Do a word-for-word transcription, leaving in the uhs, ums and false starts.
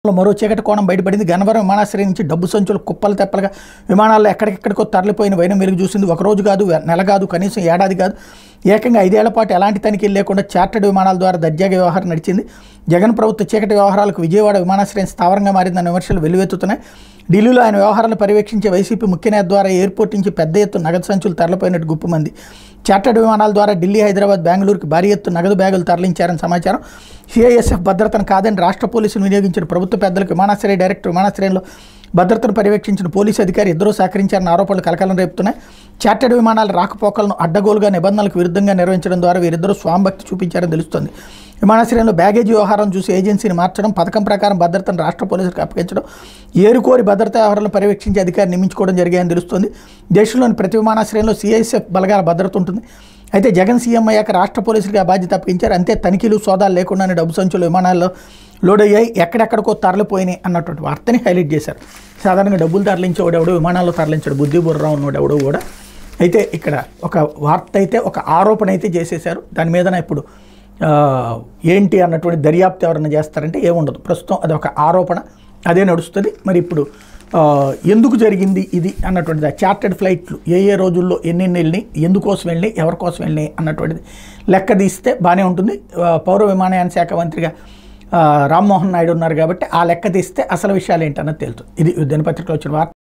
మరో చీకటి కోణం బయటపడింది. గన్నవరం విమానాశ్రయం నుంచి డబ్బు సంచులు కుప్పలు తెప్పలుగా విమానాల్లో ఎక్కడికెక్కడికో తరలిపోయిన వైనం వెలుగు చూసింది. ఒక రోజు కాదు, నెల కాదు, కనీసం ఏడాది కాదు, ఏకంగా ఐదేళ్ల పాటు ఎలాంటి తనిఖీలు లేకుండా చార్టర్డ్ విమానాల ద్వారా దర్జాగా వ్యవహారం నడిచింది. జగన్ ప్రభుత్వ చీకటి వ్యవహారాలకు విజయవాడ విమానాశ్రయం స్థావరంగా మారిందన్న విమర్శలు వెల్లువెత్తుతున్నాయి. ఢిల్లీలో ఆయన వ్యవహారాలను పర్యవేక్షించే వైసీపీ ముఖ్య నేత ద్వారా ఎయిర్పోర్ట్ నుంచి పెద్ద ఎత్తున నగదు సంచులు తరలిపోయినట్టు గుప్పమంది. చార్టర్డ్ విమానాల ద్వారా ఢిల్లీ, హైదరాబాద్, బెంగళూరుకి భారీ ఎత్తున నగదు బ్యాగులు తరలించారని సమాచారం. సిఐఎస్ఎఫ్ భద్రతను కాదని రాష్ట్ర పోలీసులు వినియోగించిన ప్రభుత్వ పెద్దలకు విమానాశ్రయ డైరెక్టర్ విమానాశ్రయంలో భద్రతను పర్యవేక్షించిన పోలీసు అధికారి ఇద్దరూ సహకరించారన్న ఆరోపణలు కలకలం రేపుతున్నాయి. చార్టర్డ్ విమానాల రాకపోకలను అడ్డగోలుగా నిబంధనలకు విరుద్ధంగా నిర్వహించడం ద్వారా వీరిద్దరూ స్వామిభక్తి చూపించారని తెలుస్తోంది. విమానాశ్రయంలో బ్యాగేజీ వ్యవహారం చూసి ఏజెన్సీని మార్చడం, పథకం ప్రకారం భద్రతను రాష్ట్ర పోలీసులకు అప్పగించడం, ఏరుకోరి భద్రతా వ్యవహారాలను పర్యవేక్షించే అధికారి నియమించుకోవడం జరిగాయని తెలుస్తోంది. దేశంలోని ప్రతి విమానాశ్రయంలో సిఐఎస్ఎఫ్ బలగాల భద్రత ఉంటుంది. అయితే జగన్ సీఎం అయ్యాక రాష్ట్ర పోలీసులకు ఆ బాధ్యత అప్పగించారు. అంతే తనిఖీలు, సోదాలు లేకుండానే డబ్బు సంచులు విమానాల్లో లోడ్ అయ్యాయి, ఎక్కడెక్కడికో తరలిపోయినాయి అన్నటువంటి వార్తని హైలైట్ చేశారు. సాధారణంగా డబ్బులు తరలించేవాడు ఎవడో విమానాల్లో తరలించాడు, బుద్ధి బుర్రా ఉన్నవాడు ఎవడో కూడా. అయితే ఇక్కడ ఒక వార్త అయితే, ఒక ఆరోపణ అయితే చేసేశారు. దాని మీదన ఇప్పుడు ఏంటి అన్నటువంటి దర్యాప్తు ఎవరైనా చేస్తారంటే ఏముండదు. ప్రస్తుతం అది ఒక ఆరోపణ, అదే నడుస్తుంది. మరి ఇప్పుడు ఎందుకు జరిగింది ఇది అన్నటువంటిది, ఆ చార్టర్డ్ ఫ్లైట్లు ఏ ఏ రోజుల్లో ఎన్నెన్ని వెళ్ళినాయి, ఎందుకోసం వెళ్ళినాయి, ఎవరి కోసం వెళ్ళినాయి అన్నటువంటిది లెక్క తీస్తే బాగానే ఉంటుంది. పౌర విమానయాన శాఖ మంత్రిగా రామ్మోహన్ నాయుడు ఉన్నారు కాబట్టి ఆ లెక్క తీస్తే అసలు విషయాలు ఏంటన్నది తేలుతుంది. ఇది దినపత్రికలో వచ్చిన వార్త.